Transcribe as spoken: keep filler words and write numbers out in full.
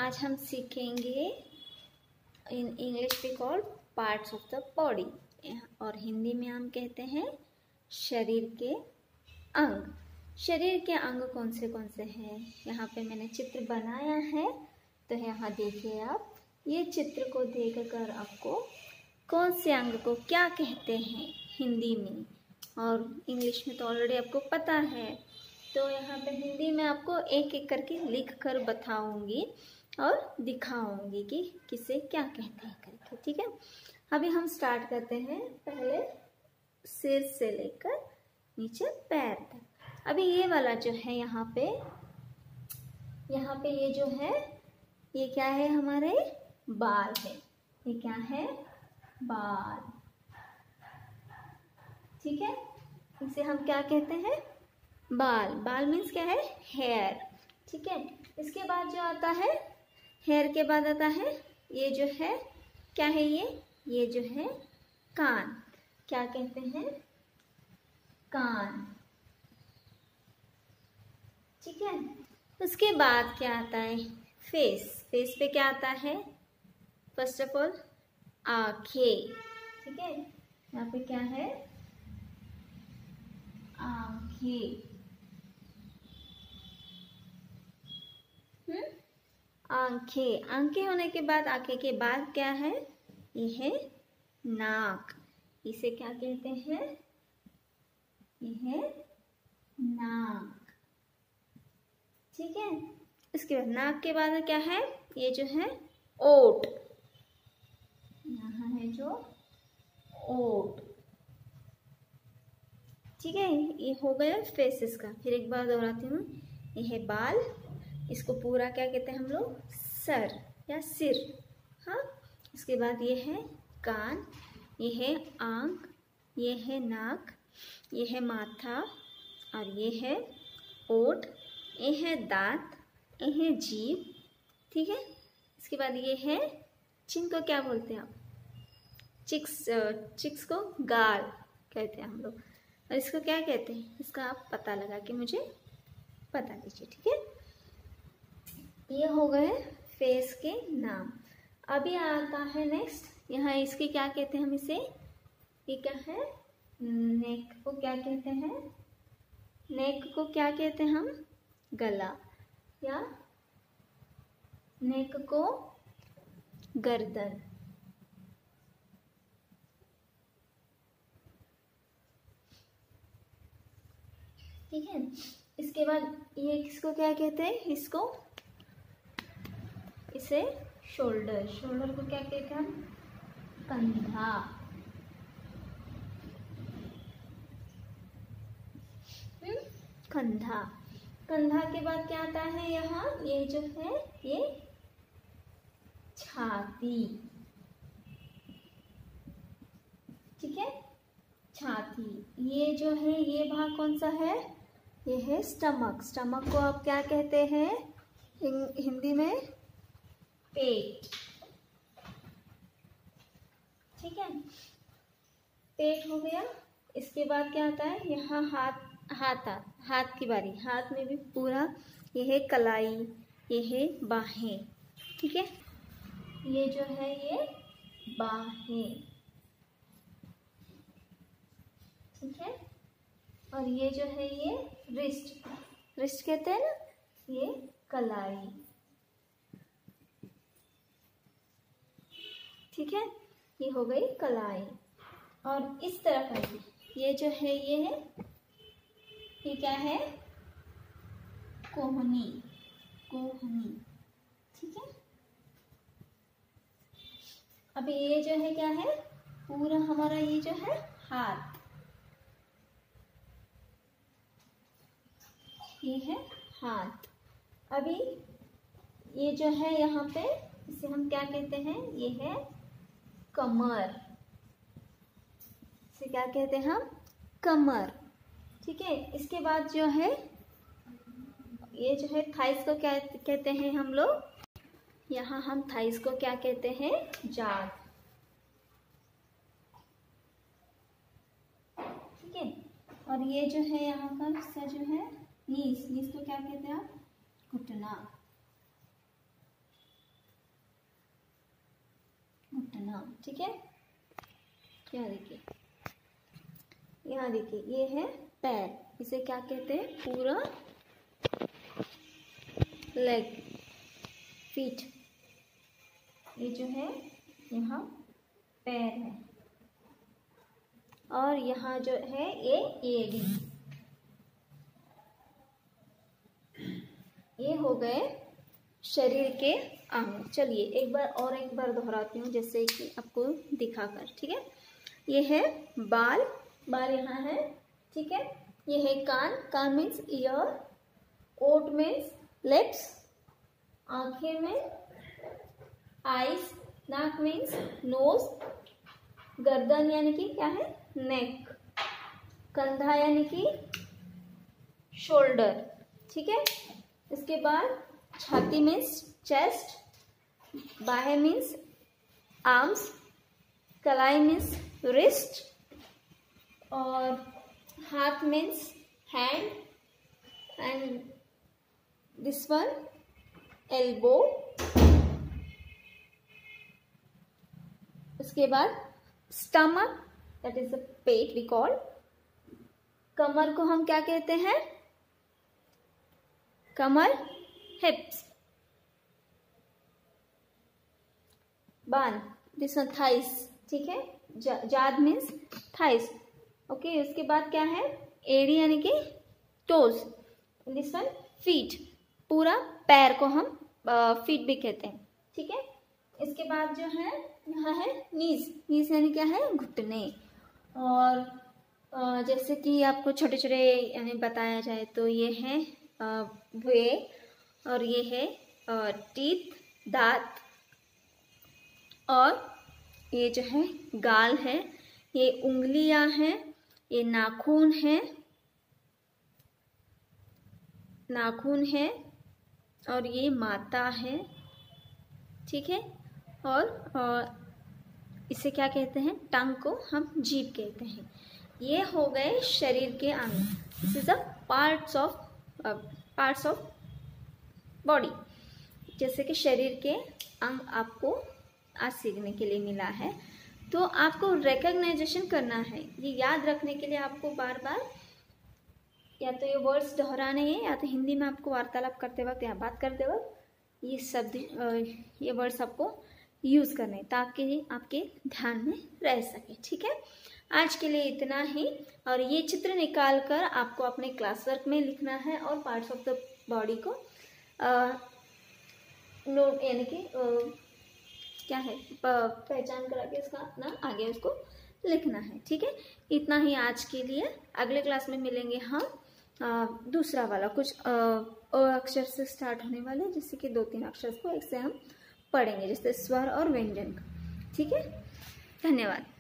आज हम सीखेंगे in English we call parts of the body, और हिंदी में हम कहते हैं शरीर के अंग। शरीर के अंग कौन से कौन से हैं, यहाँ पे मैंने चित्र बनाया है। तो यहाँ देखिए आप, ये चित्र को देखकर आपको कौन से अंग को क्या कहते हैं हिंदी में, और इंग्लिश में तो ऑलरेडी आपको पता है। तो यहाँ पे हिंदी में आपको एक एक करके लिख कर बताऊँगी और दिखाऊंगी कि किसे क्या कहते हैं करके, ठीक है। अभी हम स्टार्ट करते हैं, पहले सिर से लेकर नीचे पैर तक। अभी ये वाला जो है यहाँ पे, यहाँ पे ये जो है ये क्या है, हमारे बाल है। ये क्या है, बाल, ठीक है। इसे हम क्या कहते हैं, बाल। बाल मीन्स क्या है, हेयर, ठीक है। इसके बाद जो आता है, हेयर के बाद आता है ये जो है, क्या है ये ये जो है कान। क्या कहते हैं, कान, ठीक है। उसके बाद क्या आता है, फेस। फेस पे क्या आता है, फर्स्ट ऑफ ऑल आंखें, ठीक है। यहाँ पे क्या है, आंखें, हम्म आंखें। आंखें होने के बाद, आंखें के बाद क्या है, ये है नाक। इसे क्या कहते हैं, ये है नाक, ठीक है। इसके बाद नाक के बाद क्या है, ये जो है ओठ। यहाँ है जो ओठ, ठीक है। ये हो गया फेसेस का। फिर एक बार दोहराती हूँ, ये है बाल। इसको पूरा क्या कहते हैं हम लोग, सर या सिर, हाँ। इसके बाद ये है कान, ये है आंख, ये है नाक, ये है माथा, और ये है ओठ, ये है दांत, ये है जीभ, ठीक है। इसके बाद ये है चिन को क्या बोलते हैं आप, चिक्स। चिक्स को गाल कहते हैं हम लोग, और इसको क्या कहते हैं, इसका आप पता लगा के मुझे बता दीजिए, ठीक है। ये हो गए फेस के नाम। अभी आता है नेक्स्ट, यहाँ इसके क्या कहते हैं हम, इसे, ये क्या है, नेक को क्या कहते हैं, नेक को क्या कहते हैं हम, गला, या नेक को गर्दन, ठीक है। इसके बाद ये किसको क्या कहते हैं, इसको, इसे शोल्डर। शोल्डर को क्या कहते हैं हम, कंधा, हम्म कंधा। कंधा के बाद क्या आता है, यहाँ ये जो है ये छाती, ठीक है, छाती। ये जो है ये भाग कौन सा है, ये है स्टमक। स्टमक को आप क्या कहते हैं हिंदी में, पेट, ठीक है। पेट हो गया। इसके बाद क्या आता है, यहाँ हाथ, हाथ आ, हाथ की बारी। हाथ में भी पूरा ये है कलाई, ये है बाहें, ठीक है। ये जो है ये बाहें, ठीक है। और ये जो है ये रिस्ट। रिस्ट कहते हैं ना, ये कलाई, ठीक है। ये हो गई कलाई। और इस तरह का ये जो है ये है, ये क्या है, कोहनी, कोहनी, ठीक है। अभी ये जो है क्या है, पूरा हमारा ये जो है हाथ, ये है हाथ। अभी ये जो है यहाँ पे, इसे हम क्या कहते हैं, ये है कमर। इसे क्या कहते हैं हम, कमर, ठीक है। इसके बाद जो है ये जो है थाइस को क्या कहते हैं हम लोग, यहाँ हम थाइस को क्या कहते हैं, जांघ, ठीक है। और ये जो है यहाँ का हिस्सा जो है नीस। नीस को क्या कहते हैं आप, घुटना, घुटना। ठीक है, यहाँ देखिए, यहाँ देखिए, ये है पैर, इसे क्या कहते हैं, पूरा लेग, फीट। ये जो है यहाँ पैर है, और यहाँ जो है ये एड़ी। ये हो गए शरीर के अंग। चलिए एक बार और एक बार दोहराती हूँ, जैसे कि आपको दिखाकर। ठीक है, ये है बाल, बाल यहाँ है। ठीक है, ये है कान, कान मीन्स ईयर, ओट मीन्स लिप्स, आंखें में आईज, नाक मीन्स नोज, गर्दन यानी कि क्या है, नेक, कंधा यानी कि शोल्डर। ठीक है, इसके बाद छाती मीन्स चेस्ट, बाहें मीन्स आर्म्स, कलाई मीन्स रिस्ट, और हाथ means hand, and this one elbow. उसके बाद स्टमक, दैट इज द पेट वी कॉल। कमर को हम क्या कहते हैं, कमर, हिप्स। बान, दिस वन थाइस। ठीक है, जा, जाद मीन्स थाइस। ओके, उसके बाद क्या है, एड़ी यानी कि टोज, दिस वन फीट, पूरा पैर को हम फीट भी कहते हैं। ठीक है, इसके बाद जो है यहाँ है नीज, नीज यानी क्या है, घुटने। और आ, जैसे कि आपको छोटे छोटे यानी बताया जाए तो ये है भुए, और ये है टीथ, दांत, और ये जो है गाल है, ये उंगलियां हैं, ये नाखून है, नाखून है, और ये माथा है। ठीक है, और, और इसे क्या कहते हैं, टंग को हम जीभ कहते हैं। ये हो गए शरीर के अंग। This is the parts of parts of body. जैसे कि शरीर के अंग आपको आज सीखने के लिए मिला है, तो आपको रिकग्नाइजेशन करना है। ये याद रखने के लिए आपको बार बार या तो ये वर्ड्स दोहराने हैं, या तो हिंदी में आपको वार्तालाप करते वक्त या बात करते वक्त ये शब्द, ये वर्ड्स आपको यूज़ करने, ताकि आपके ध्यान में रह सके। ठीक है, आज के लिए इतना ही। और ये चित्र निकाल कर आपको अपने क्लास वर्क में लिखना है, और पार्ट्स ऑफ द बॉडी को नोट यानी कि क्या है, पहचान करा के इसका ना आगे उसको लिखना है। ठीक है, इतना ही आज के लिए। अगले क्लास में मिलेंगे हम आ, दूसरा वाला, कुछ अ अक्षर से स्टार्ट होने वाले, जिससे कि दो तीन अक्षर को एक से हम पढ़ेंगे, जैसे स्वर और व्यंजन। ठीक है, धन्यवाद।